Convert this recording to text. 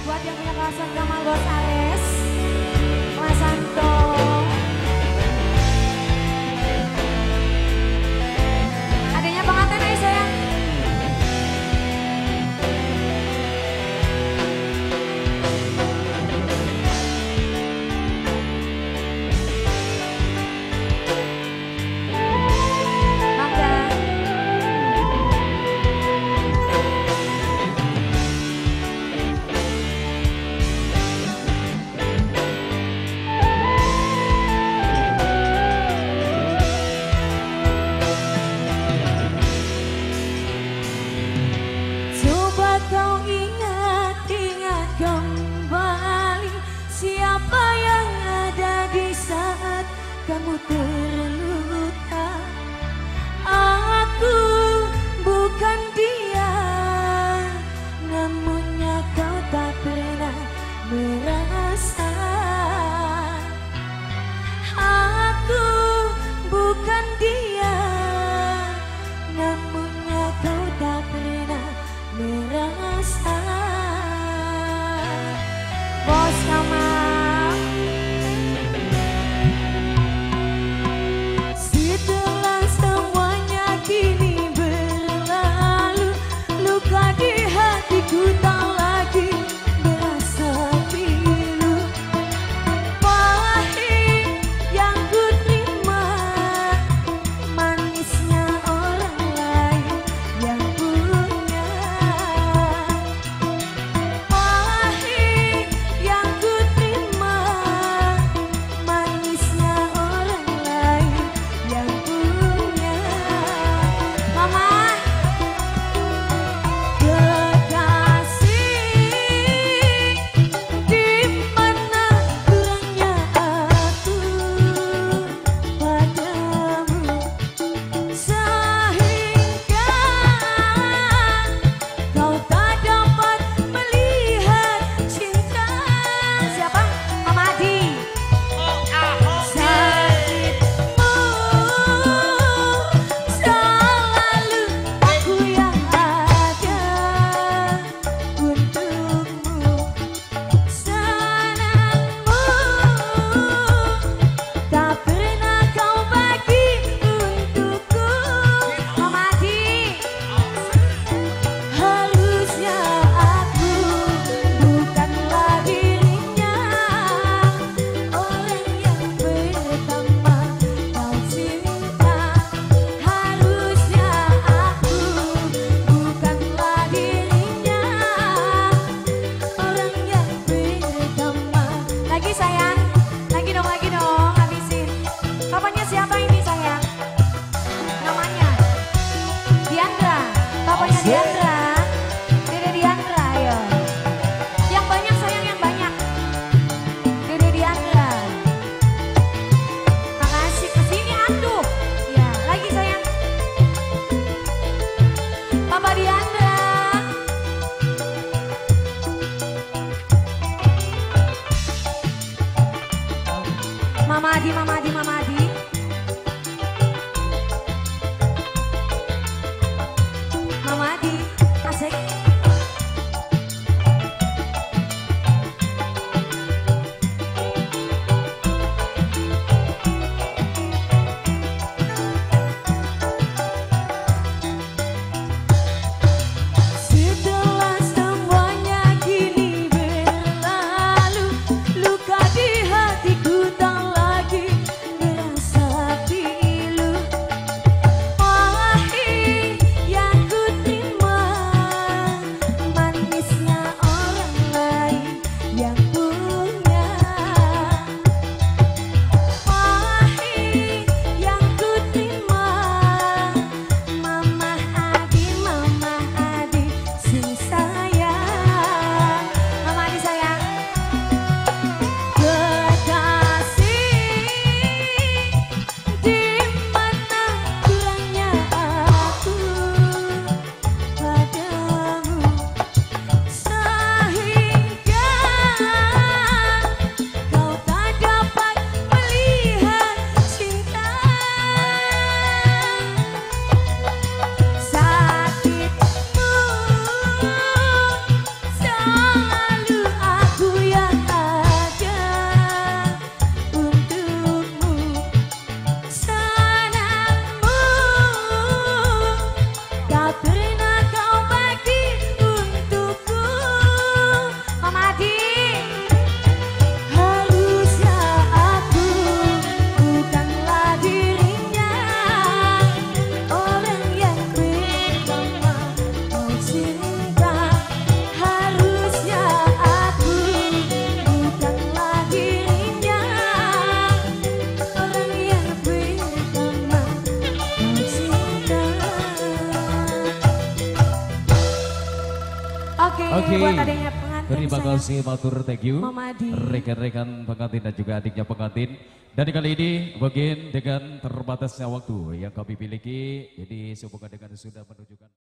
Buat yang punya kawasan Gamal Gonzales, Mas Santo. Adanya pengantin aja sayang. Kamu terluka, aku bukan dia, namunnya kau tak pernah merasa. Aku bukan dia, namunnya kau tak pernah merasa. Bos Kamal. Ku Oke, buat adanya pengantin. Terima kasih matur thank you. Mama Adi. Rekan-rekan pengantin dan juga adiknya pengantin. Dan kali ini mungkin dengan terbatasnya waktu yang kami miliki, jadi sehubungan dengan sudah menunjukkan.